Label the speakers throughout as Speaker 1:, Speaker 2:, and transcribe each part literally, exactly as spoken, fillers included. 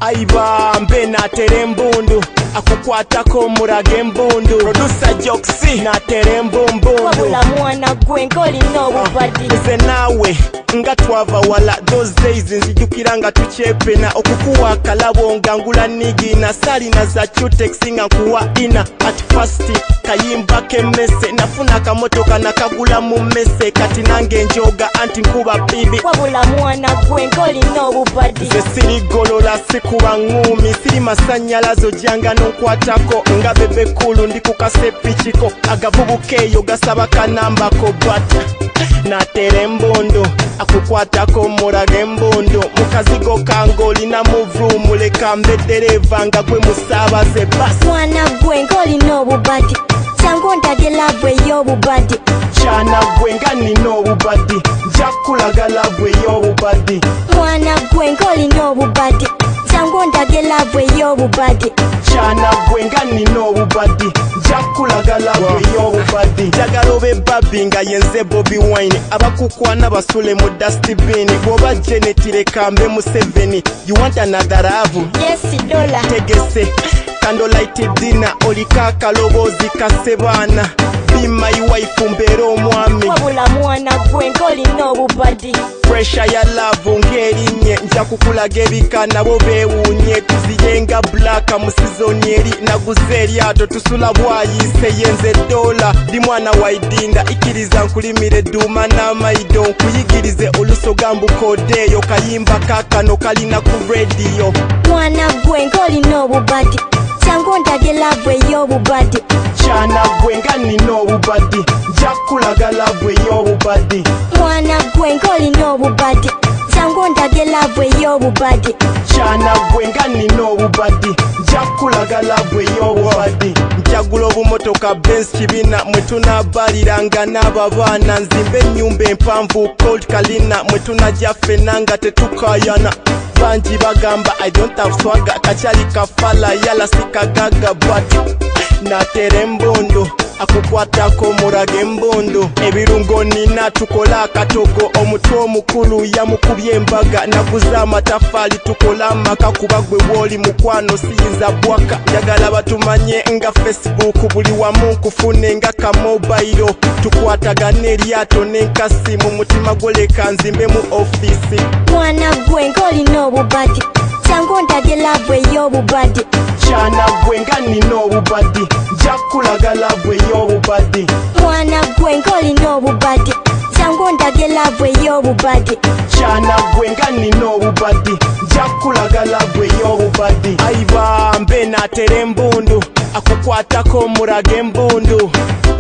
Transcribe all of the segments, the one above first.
Speaker 1: Aiba mbe natere embundu akukwatako murage embundu producer Joxy natere embumbundu
Speaker 2: wabula mwana gwe ng'olina obubadi
Speaker 1: nze naawe nga twava wala those days nzijukira nga tukyepena okukuwa akalabo nga ngula nigina salina za chutex nga nkuwa ina at first kayimba kemmese nafuna akamotoka nakagula mu mmese kati nange njoga anti nkuba bibi
Speaker 2: wabula mwana gwe ng'olina obubadi
Speaker 1: nze siri golola sikuba ngumi siri masanyalazo ojjanga nonkwatako nga bebe kulu ndi ku kasepikiko agavubukeeyo gasaba kanambako bata natere embundu akukwatako murage embundu mukazigo kange olina muvrumu leka mbe dereva nga gwe musaabaze basi
Speaker 2: mwana gwe ng'olina obubadi jangu ondage laavu ey'obubadi
Speaker 1: kyana gwe nga nina obubadi nja kulaga laavu ey'obubadi
Speaker 2: mwana gwe ng'olina obubadi jangu ondage laavu ey'obubadi
Speaker 1: kyana gwe nga nina obubadi nja kulaga laavu ey'obubadi njagala obe babbi nga yenze Bobi Wine abakukwana basule mu dustbin bw'oba Janet leka mbe Museveni you want another love
Speaker 2: yes Dolla
Speaker 1: tegese candlelight dinner olika akalobozi kasebaana be my wife mbeera omwami
Speaker 2: wabula mwana gwe ng'olina obubadi
Speaker 1: pressure ya love ng'erinnye nja kukulaga ebika nabo beewuunye tuziyenga black mu season eri naguze eryato tusula bwayise yenze Dolla ndi mwana wa idinda ikkiriza nkulimire edduuma n'amaido nkuyigirize olusoga mbukodeeyo kayimba kakano kalina ku radio
Speaker 2: mwana gwe ng'olina obubadi jangu ondage laavu ey'obubadi
Speaker 1: kyana gwe nga nina obubadi nja kulaga laavu ey'obubadi
Speaker 2: mwana gwe ng'olina obubadi jangu ondage laavu ey'obubadi
Speaker 1: kyana gwe nga nina obubadi nja kulaga laavu ey'obubadi njagula obumotoka Benz kibina mwe tunabaaliranga n'ababaana nzimba ennyumba empanvu cold kalina mwe tunajja ffenna nga tetukayana banji bagamba I don't have swagger kakyali kafala yala sikagaga but natere embundu akukwatako murage embundu ebirungo nina tukola akatogo omutwe omukulu yamukubye embaga naguze amatafaali tukola amaka kuba gwe bwoli mukwano siyinza bwaka njagala batumanye nga Facebook buli wamu nkufune nga kamobairo tukwatagana eryato n'enkasi mu mutima goleka nzimbe mu office
Speaker 2: mwana gwe ng'olina obubadi jangu ondage laavu ey'obubadi
Speaker 1: kyana gwe nga nina obubadi nja kulaga laavu ey'obubadi
Speaker 2: mwana gwe ng'olina obubadi jangu ondage laavu ey'obubadi
Speaker 1: kyana gwe nga nina obubadi nja kulaga laavu ey'obubadi aiba mbe natere embundu akukwatako murage embundu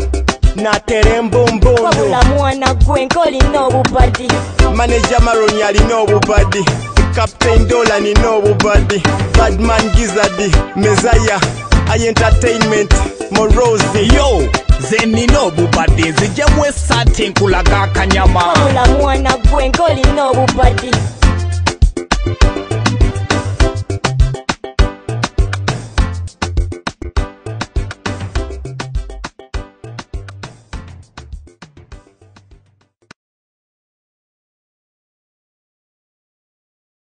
Speaker 1: natere embumbundu
Speaker 2: wabula mwana gwe ng'olina obubadi
Speaker 1: manager Maroni alina obubadi Captain Dolla nina obubadi Badman Gizzard Mezaya I Entertainment Morosi
Speaker 3: yo ze nina obubadi nzijjamu esaati nkulaga akanyama
Speaker 2: wabula mwana gwe ng'olina obubadi